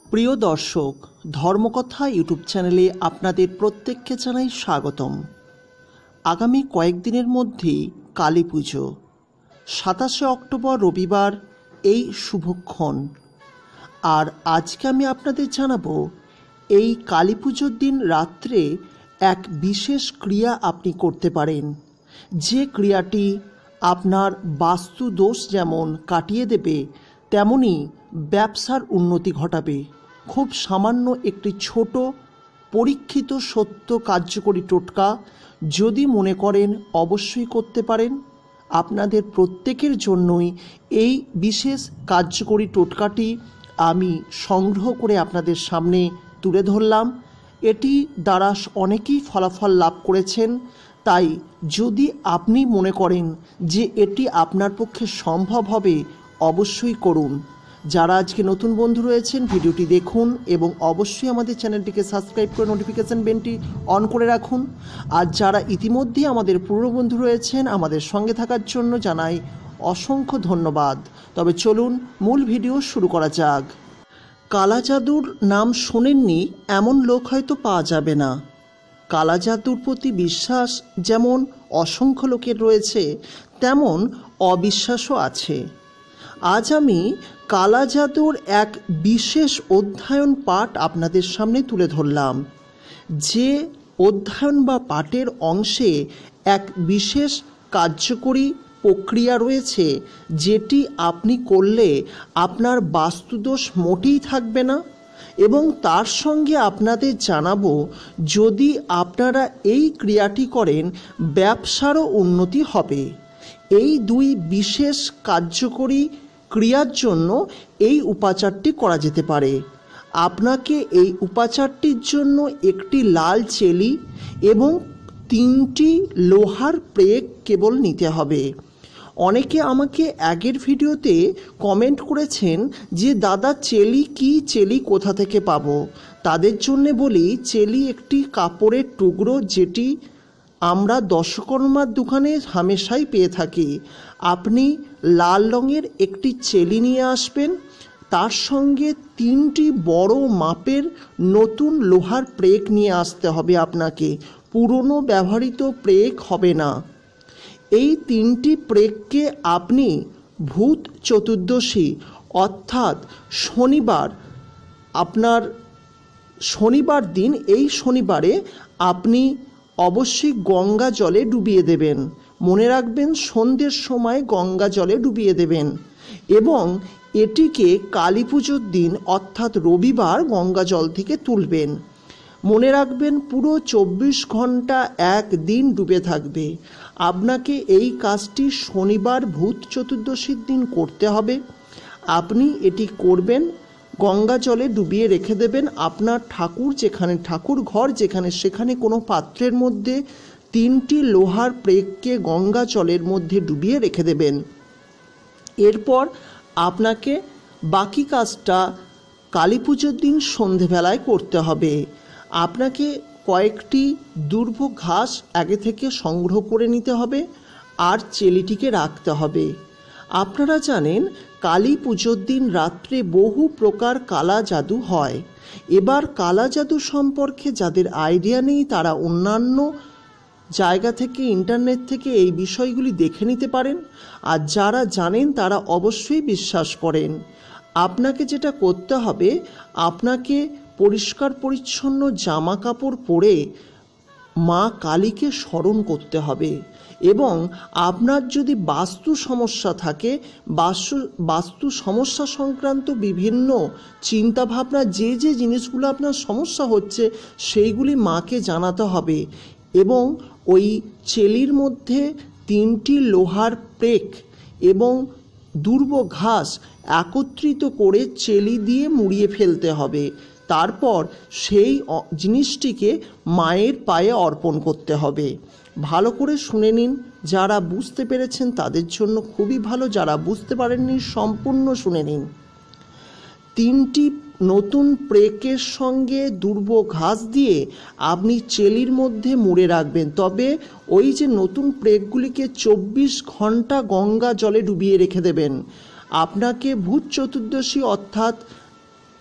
প্রিয় দর্শক, ধর্মকথা ইউটিউব চ্যানেলে আপনাদের প্রত্যেককে জানাই স্বাগতম। আগামী কয়েকদিনের মধ্যেই কালী পুজো, 27শে অক্টোবর রবিবার এই শুভক্ষণ। আর আজকে আমি আপনাদের জানাবো এই কালী পুজোর দিন রাত্রে এক বিশেষ ক্রিয়া আপনি করতে পারেন, যে ক্রিয়াটি আপনার বাস্তু দোষ যেমন কাটিয়ে দেবে, তেমনি ব্যবসার উন্নতি ঘটাবে। খুব সামান্য একটি ছোট পরীক্ষিত সত্য কার্যকরী টোটকা, যদি মনে করেন অবশ্যই করতে পারেন। আপনাদের প্রত্যেকের জন্যই এই বিশেষ কার্যকরী টোটকাটি আমি সংগ্রহ করে আপনাদের সামনে তুলে ধরলাম। এটি দ্বারা অনেকেই ফলাফল লাভ করেছেন। তাই যদি আপনি মনে করেন যে এটি আপনার পক্ষে সম্ভব হবে, অবশ্যই করুন। যারা আজকে নতুন বন্ধু রয়েছেন, ভিডিওটি দেখুন এবং অবশ্যই আমাদের চ্যানেলটিকে সাবস্ক্রাইব করে নোটিফিকেশান বেলটি অন করে রাখুন। আর যারা ইতিমধ্যেই আমাদের পুরনো বন্ধু রয়েছেন, আমাদের সঙ্গে থাকার জন্য জানাই অসংখ্য ধন্যবাদ। তবে চলুন মূল ভিডিও শুরু করা যাক। কালা জাদুর নাম শোনেননি এমন লোক হয়তো পাওয়া যাবে না। কালা জাদুর প্রতি বিশ্বাস যেমন অসংখ্য লোকের রয়েছে, তেমন অবিশ্বাসও আছে। আজ আমি কালা জাদুর এক বিশেষ অধ্যয়ন পাঠ আপনাদের সামনে তুলে ধরলাম। যে অধ্যয়ন বা পাঠের অংশে এক বিশেষ কার্যকরী প্রক্রিয়া রয়েছে, যেটি আপনি করলে আপনার বাস্তুদোষ মোটেই থাকবে না। এবং তার সঙ্গে আপনাদের জানাবো, যদি আপনারা এই ক্রিয়াটি করেন, ব্যবসারও উন্নতি হবে। এই দুই বিশেষ কার্যকরী ক্রিয়ার জন্য এই উপাচারটি করা যেতে পারে। আপনাকে এই উপাচারটির জন্য একটি লাল চেলি এবং 3টি লোহার প্রেক কেবল নিতে হবে। অনেকে আমাকে আগের ভিডিওতে কমেন্ট করেছেন যে দাদা, চেলি কি, চেলি কোথা থেকে পাবো? তাদের জন্যে বলি, চেলি একটি কাপড়ের টুকরো, যেটি আমরা দশকর্মার দোকানে হামেশাই পেয়ে থাকি। আপনি লাল রঙের একটি চেলি নিয়ে আসবেন, তার সঙ্গে 3টি বড় মাপের নতুন লোহার প্রেক নিয়ে আসতে হবে আপনাকে। পুরনো ব্যবহৃত প্রেক হবে না। এই 3টি প্রেককে আপনি ভূত চতুর্দশী অর্থাৎ শনিবার, আপনার শনিবার দিন, এই শনিবারে আপনি অবশ্যই গঙ্গা জলে ডুবিয়ে দেবেন। মনে রাখবেন, সন্ধ্যের সময় গঙ্গা জলে ডুবিয়ে দেবেন এবং এটিকে কালী পুজোর দিন অর্থাৎ রবিবার গঙ্গা জল থেকে তুলবেন। মনে রাখবেন, পুরো 24 ঘন্টা একদিন ডুবে থাকবে। আপনাকে এই কাজটি শনিবার ভূত চতুর্দশীর দিন করতে হবে। আপনি এটি করবেন, গঙ্গা জলে ডুবিয়ে রেখে দেবেন। আপনার ঠাকুর যেখানে, ঠাকুর ঘর যেখানে, সেখানে কোনো পাত্রের মধ্যে 3টি লোহার প্রেককে গঙ্গা জলের মধ্যে ডুবিয়ে রেখে দেবেন। এরপর আপনাকে বাকি কাজটা কালী পুজোর দিন সন্ধেবেলায় করতে হবে। আপনাকে কয়েকটি দুর্ভ ঘাস আগে থেকে সংগ্রহ করে নিতে হবে আর চেলিটিকে রাখতে হবে। আপনারা জানেন, কালী পুজোর দিন রাত্রে বহু প্রকার কালা জাদু হয়। এবার কালা জাদু সম্পর্কে যাদের আইডিয়া নেই, তারা অন্যান্য জায়গা থেকে, ইন্টারনেট থেকে এই বিষয়গুলি দেখে নিতে পারেন। আর যারা জানেন তারা অবশ্যই বিশ্বাস করেন। আপনাকে যেটা করতে হবে, আপনাকে পরিষ্কার পরিচ্ছন্ন জামা কাপড় পরে মা কালীকে স্মরণ করতে হবে। এবং আপনার যদি বাস্তু সমস্যা থাকে, বাস্তু সমস্যা সংক্রান্ত বিভিন্ন চিন্তাভাবনা, যে যে জিনিসগুলো আপনার সমস্যা হচ্ছে, সেইগুলি মাকে জানাতে হবে। এবং ওই চেলির মধ্যে 3টি লোহার প্রেক এবং দুর্ব ঘাস একত্রিত করে চেলি দিয়ে মুড়িয়ে ফেলতে হবে। তারপর সেই জিনিসটিকে মায়ের পায়ে অর্পণ করতে হবে। ভালো করে শুনে নিন। যারা বুঝতে পেরেছেন তাদের জন্য খুবই ভালো, যারা বুঝতে পারেননি সম্পূর্ণ শুনে নিন। 3টি নতুন প্রেকের সঙ্গে দুর্ব ঘাস দিয়ে আপনি চেলির মধ্যে মুড়ে রাখবেন। তবে ওই যে নতুন প্রেকগুলিকে 24 ঘন্টা গঙ্গা জলে ডুবিয়ে রেখে দেবেন। আপনাকে ভূত চতুর্দশী অর্থাৎ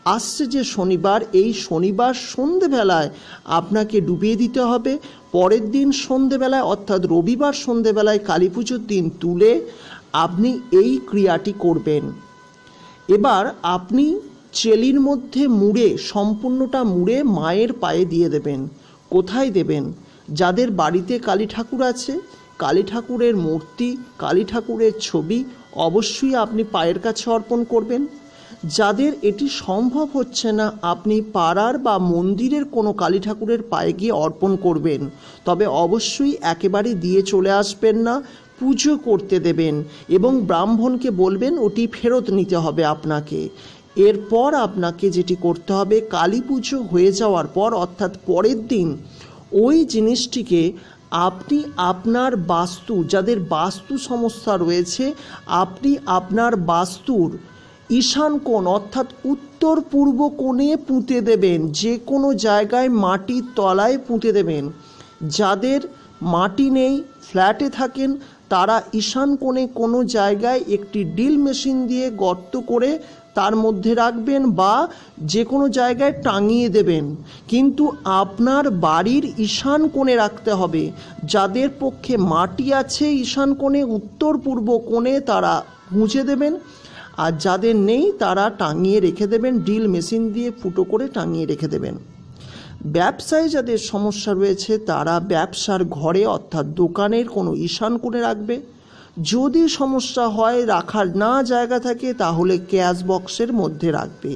আসছে যে শনিবার, এই শনিবার সন্ধেবেলায় আপনাকে ডুবিয়ে দিতে হবে। পরের দিন সন্ধেবেলায় অর্থাৎ রবিবার সন্ধেবেলায় কালী পুজোর দিন তুলে আপনি এই ক্রিয়াটি করবেন। এবার আপনি চেলির মধ্যে মুড়ে, সম্পূর্ণটা মুড়ে মায়ের পায়ে দিয়ে দেবেন। কোথায় দেবেন? যাদের বাড়িতে কালী ঠাকুর আছে, কালী ঠাকুরের মূর্তি, কালী ঠাকুরের ছবি অবশ্যই আপনি পায়ের কাছে অর্পণ করবেন। যাদের এটি সম্ভব হচ্ছে না, আপনি পাড়ার বা মন্দিরের কোনো কালী ঠাকুরের পায়ে গিয়ে অর্পণ করবেন। তবে অবশ্যই একেবারে দিয়ে চলে আসবেন না, পুজো করতে দেবেন এবং ব্রাহ্মণকে বলবেন ওটি ফেরত নিতে হবে আপনাকে। এরপর আপনাকে যেটি করতে হবে, কালী পুজো হয়ে যাওয়ার পর অর্থাৎ পরের দিন ওই জিনিসটিকে আপনি আপনার বাস্তু, যাদের বাস্তু সমস্যা রয়েছে, আপনি আপনার বাস্তুর ঈশান কোণ অর্থাৎ উত্তর পূর্ব কোণে পুঁতে দেবেন। যে কোনো জায়গায় মাটির তলায় পুঁতে দেবেন। যাদের মাটি নেই, ফ্ল্যাটে থাকেন, তারা ঈশান কোণে কোনো জায়গায় একটি ড্রিল মেশিন দিয়ে গর্ত করে তার মধ্যে রাখবেন বা যে কোনো জায়গায় টাঙিয়ে দেবেন। কিন্তু আপনার বাড়ির ঈশান কোণে রাখতে হবে। যাদের পক্ষে মাটি আছে ঈশান কোণে উত্তর পূর্ব কোণে, তারা মুছে দেবেন। আর যাদের নেই তারা টাঙিয়ে রেখে দেবেন, ড্রিল মেশিন দিয়ে ফুটো করে টাঙিয়ে রেখে দেবেন। ব্যবসায় যাদের সমস্যা রয়েছে তারা ব্যবসার ঘরে অর্থাৎ দোকানের কোনো ঈশান কোণে রাখবে। যদি সমস্যা হয়, রাখার না জায়গা থাকে, তাহলে ক্যাশ বক্সের মধ্যে রাখবে।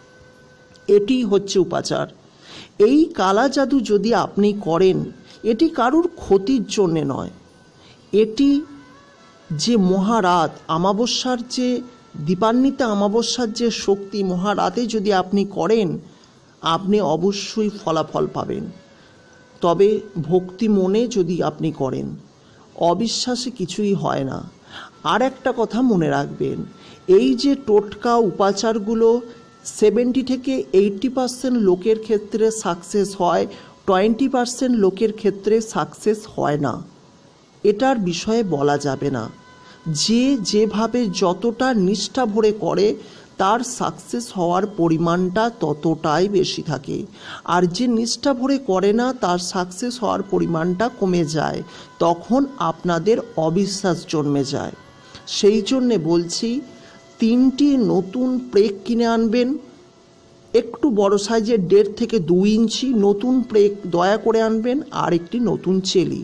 এটি হচ্ছে উপাচার। এই কালা জাদু যদি আপনি করেন, এটি কারুর ক্ষতির জন্যে নয়। এটি যে মহারাত, অমাবস্যার যে দীপান্বিতা অমাবস্যার যে শক্তি, মহারাতে যদি আপনি করেন, আপনি অবশ্যই ফলাফল পাবেন। তবে ভক্তি মনে যদি আপনি করেন, অবিশ্বাসে কিছুই হয় না। আর একটা কথা মনে রাখবেন, এই যে টোটকা উপাচারগুলো 70 থেকে 80% লোকের ক্ষেত্রে সাকসেস হয়, 20% লোকের ক্ষেত্রে সাকসেস হয় না। এটার বিষয়ে বলা যাবে না। যে যেভাবে যতটা নিষ্ঠা ভরে করে, তার সাকসেস হওয়ার পরিমাণটা ততটাই বেশি থাকে। আর যে নিষ্ঠা ভরে করে না, তার সাকসেস হওয়ার পরিমাণটা কমে যায়। তখন আপনাদের অবিশ্বাস জন্মে যায়। সেই জন্যে বলছি, 3টি নতুন প্রেক কিনে আনবেন, একটু বড় সাইজের 1.5 থেকে 2 ইঞ্চি নতুন প্রেক দয়া করে আনবেন। আর একটি নতুন চেলি,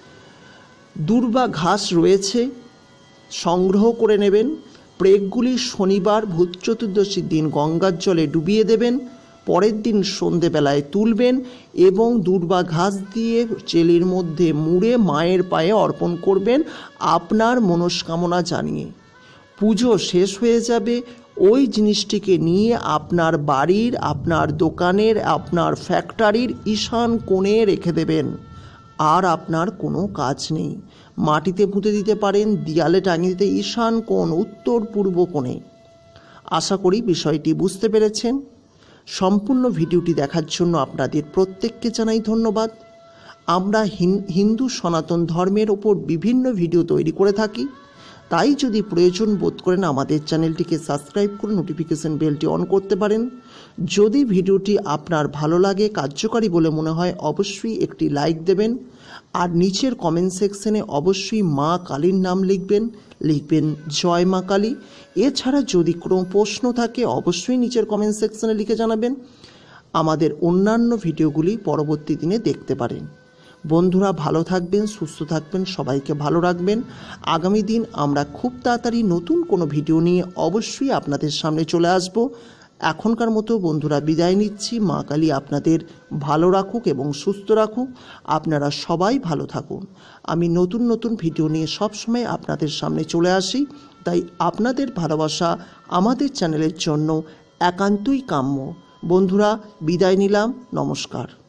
দূর্বা ঘাস রয়েছে, সংগ্রহ করে নেবেন। প্রেকগুলি শনিবার ভূত চতুর্দশীর দিন গঙ্গার জলে ডুবিয়ে দেবেন। পরের দিন সন্ধেবেলায় তুলবেন এবং দূর্বা ঘাস দিয়ে চেলির মধ্যে মুড়ে মায়ের পায়ে অর্পণ করবেন আপনার মনস্কামনা জানিয়ে। পুজো শেষ হয়ে যাবে। ওই জিনিসটিকে নিয়ে আপনার বাড়ির, আপনার দোকানের, আপনার ফ্যাক্টরির ঈশান কোণে রেখে দেবেন। আর আপনার কোনো কাজ নেই। মাটিতে পুঁতে দিতে পারেন, দেয়ালে টাঙিয়ে দিতে, ঈশান কোণ উত্তর পূর্ব কোণে। আশা করি বিষয়টি বুঝতে পেরেছেন। সম্পূর্ণ ভিডিওটি দেখার জন্য আপনাদের প্রত্যেককে জানাই ধন্যবাদ। আমরা হিন্দু সনাতন ধর্মের ওপর বিভিন্ন ভিডিও তৈরি করে থাকি। তাই যদি প্রয়োজন বোধ করেন, আমাদের চ্যানেলটিকে সাবস্ক্রাইব করে নোটিফিকেশন বেলটি অন করতে পারেন। যদি ভিডিওটি আপনার ভালো লাগে, কার্যকারী বলে মনে হয়, অবশ্যই একটি লাইক দেবেন। আর নিচের কমেন্ট সেকশনে অবশ্যই মা কালীর নাম লিখবেন জয় মা কালী। এছাড়া যদি কোনো প্রশ্ন থাকে, অবশ্যই নিচের কমেন্ট সেকশনে লিখে জানাবেন। আমাদের অন্যান্য ভিডিওগুলি পরবর্তী দিনে দেখতে পারেন। বন্ধুরা, ভালো থাকবেন, সুস্থ থাকবেন, সবাইকে ভালো রাখবেন। আগামী দিন আমরা খুব তাড়াতাড়ি নতুন কোনো ভিডিও নিয়ে অবশ্যই আপনাদের সামনে চলে আসব। এখনকার মতো বন্ধুরা বিদায় নিচ্ছি। মা কালী আপনাদের ভালো রাখুক এবং সুস্থ রাখুক। আপনারা সবাই ভালো থাকুন। আমি নতুন নতুন ভিডিও নিয়ে সবসময় আপনাদের সামনে চলে আসি। তাই আপনাদের ভালোবাসা আমাদের চ্যানেলের জন্য একান্তই কাম্য। বন্ধুরা, বিদায় নিলাম। নমস্কার।